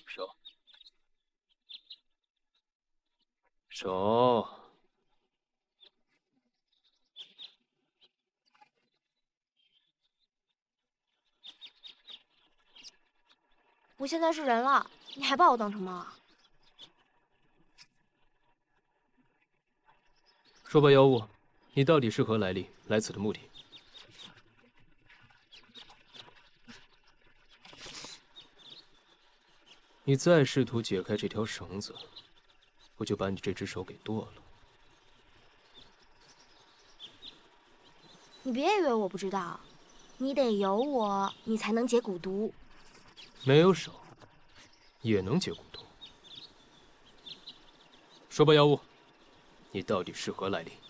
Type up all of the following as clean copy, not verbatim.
手，手。 我现在是人了，你还把我当成猫啊？ 说吧，妖物，你到底是何来历？来此的目的？你再试图解开这条绳子，我就把你这只手给剁了。 你别以为我不知道，你得有我，你才能解蛊毒。 没有手，也能解蛊毒。说吧，妖物，你到底是何来历？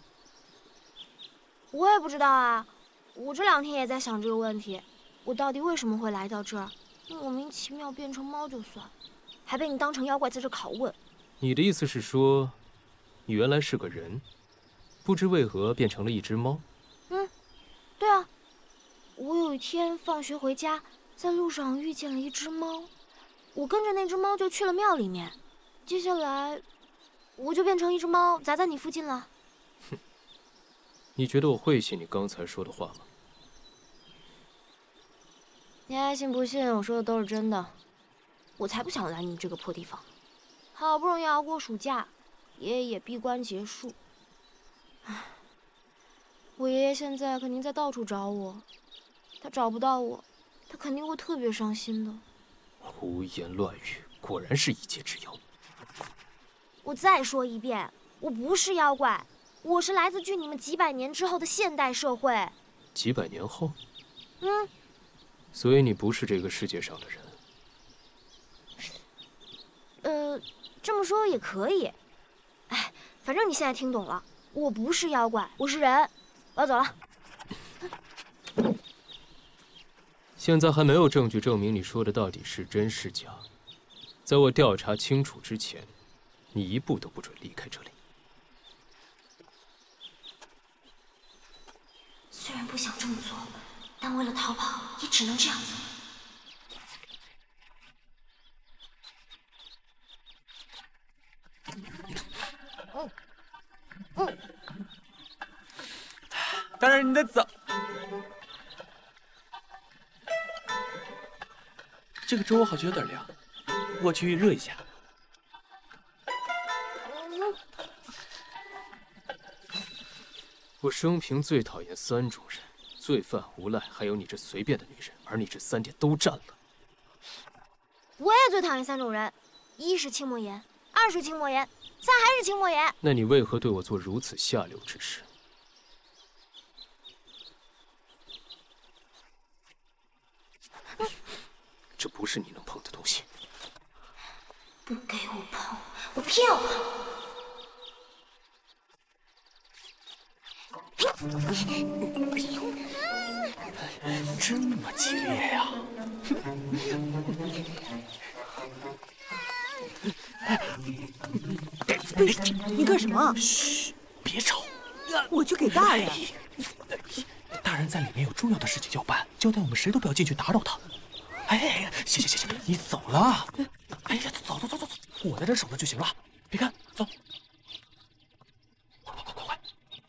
我也不知道啊，我这2天也在想这个问题，我到底为什么会来到这儿？莫名其妙变成猫就算，还被你当成妖怪在这拷问。 你的意思是说，你原来是个人，不知为何变成了一只猫？ 嗯，对啊，我有一天放学回家，在路上遇见了一只猫，我跟着那只猫就去了庙里面，接下来我就变成一只猫砸在你附近了。 哼，你觉得我会信你刚才说的话吗？ 你爱信不信，我说的都是真的。我才不想来你这个破地方。好不容易熬过暑假，爷爷也闭关结束。唉，我爷爷现在肯定在到处找我，他找不到我，他肯定会特别伤心的。 胡言乱语，果然是一介之妖。 我再说一遍，我不是妖怪，我是来自距你们几百年之后的现代社会。 几百年后？ 嗯。 所以你不是这个世界上的人。 这么说也可以。哎，反正你现在听懂了，我不是妖怪，我是人。我要走了。 现在还没有证据证明你说的到底是真是假。在我调查清楚之前，你一步都不准离开这里。 虽然不想这么做，但为了逃跑，也只能这样做。 大人，你的枣。这个粥好像有点凉，我去热一下。 我生平最讨厌3种人：罪犯、无赖，还有你这随便的女人。而你这3点都占了。 我也最讨厌3种人：一是青魔岩，2是青魔岩，3还是青魔岩。 那你为何对我做如此下流之事？这不是你能碰的东西。 不给我碰，我偏要碰。 这么激烈呀！ 你干什么？ 嘘，别吵。 我去给大人。 大人在里面有重要的事情要办，交代我们谁都不要进去打扰他。哎，行，你走了。哎呀，走，我在这守着就行了。别看，走。快！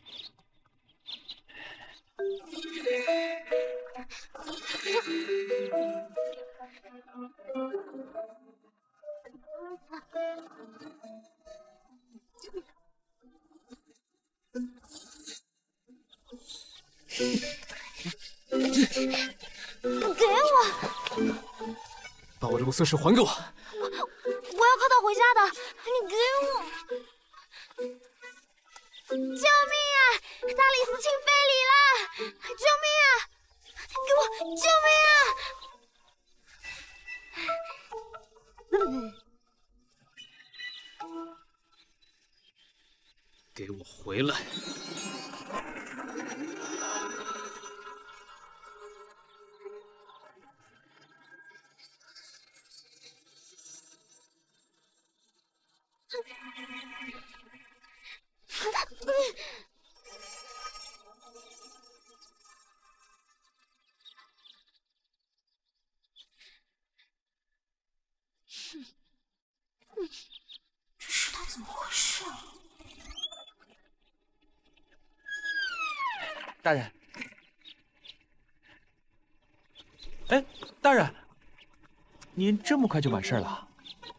不给我！ 把我的五色石还给我！ 我要靠它回家的，你给我！救命啊！大理寺卿非礼了！救命啊！给我！救命啊！ 给我回来！ 这是他怎么回事啊？ 大人，哎，大人，您这么快就完事儿了？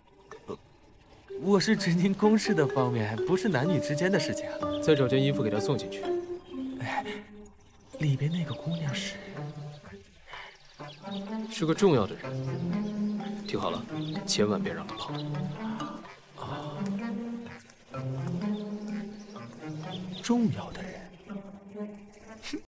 我是指您公事的方面，不是男女之间的事情。 再找件衣服给他送进去。 哎，里边那个姑娘是个重要的人，听好了，千万别让他跑。 重要的人。